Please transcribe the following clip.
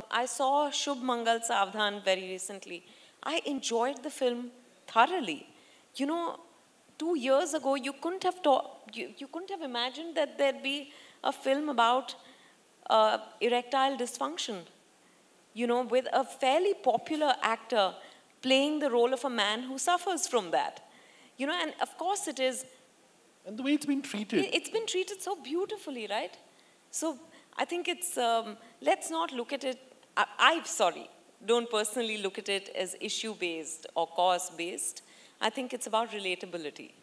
I saw Shubh Mangal Savdhan very recently. I enjoyed the film thoroughly. You know, 2 years ago, you couldn't have imagined that there'd be a film about erectile dysfunction, you know, with a fairly popular actor playing the role of a man who suffers from that. You know, and of course it is. And the way it's been treated. It's been treated so beautifully, right? So I think it's, let's not look at it, sorry, don't personally look at it as issue-based or cause-based. I think it's about relatability.